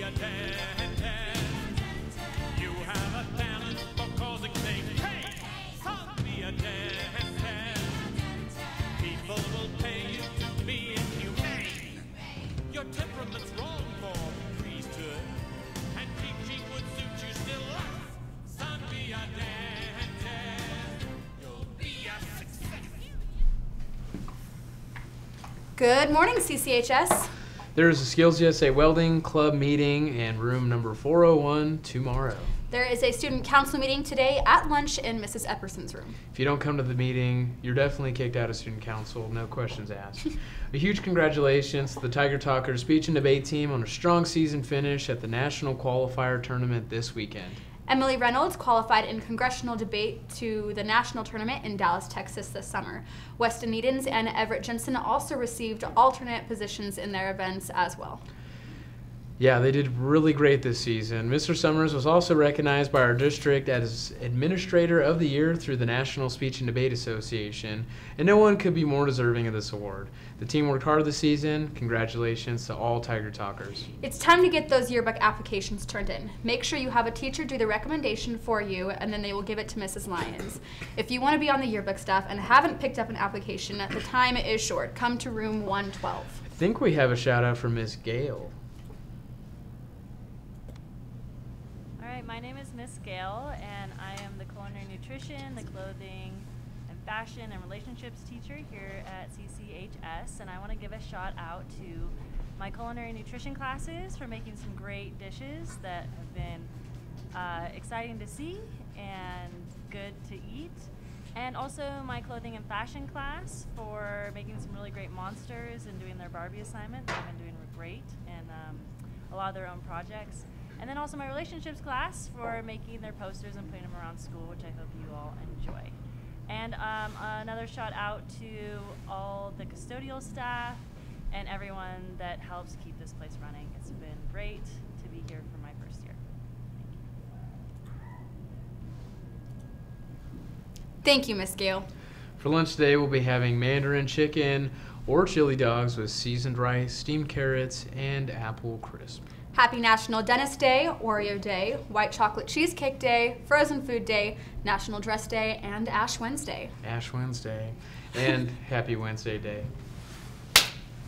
a dentist. You have a talent for causing things. Hey, son, be a dentist. People will pay you to be inhumane. Your temperament's wrong for priesthood, and teaching would suit you still less. Son, be a dentist. You'll be a success. Good morning, CCHS. There is a Skills USA Welding Club meeting in room number 401 tomorrow. There is a student council meeting today at lunch in Mrs. Epperson's room. If you don't come to the meeting, you're definitely kicked out of student council, no questions asked. A huge congratulations to the Tiger Talkers speech and debate team on a strong season finish at the National Qualifier Tournament this weekend. Emily Reynolds qualified in congressional debate to the national tournament in Dallas, Texas this summer. Weston Edens and Everett Jensen also received alternate positions in their events as well. Yeah, they did really great this season. Mr. Summers was also recognized by our district as Administrator of the Year through the National Speech and Debate Association, and no one could be more deserving of this award. The team worked hard this season. Congratulations to all Tiger Talkers. It's time to get those yearbook applications turned in. Make sure you have a teacher do the recommendation for you, and then they will give it to Mrs. Lyons. If you want to be on the yearbook staff and haven't picked up an application, the time is short. Come to room 112. I think we have a shout out from Miss Gale. My name is Miss Gail, and I am the culinary nutrition, the clothing, and fashion and relationships teacher here at CCHS. And I want to give a shout out to my culinary nutrition classes for making some great dishes that have been exciting to see and good to eat. And also my clothing and fashion class for making some really great monsters and doing their Barbie assignment. They've been doing great and a lot of their own projects. And then also my relationships class for making their posters and putting them around school, which I hope you all enjoy. And another shout out to all the custodial staff and everyone that helps keep this place running. It's been great to be here for my first year. Thank you, Miss Gale. For lunch today, we'll be having Mandarin chicken or chili dogs with seasoned rice, steamed carrots, and apple crisp. Happy National Dentist Day, Oreo Day, White Chocolate Cheesecake Day, Frozen Food Day, National Dress Day, and Ash Wednesday. Ash Wednesday. And Happy Wednesday Day.